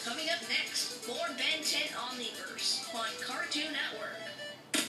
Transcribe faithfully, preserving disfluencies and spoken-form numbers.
Coming up next, more Ben ten Omniverse on Cartoon Network.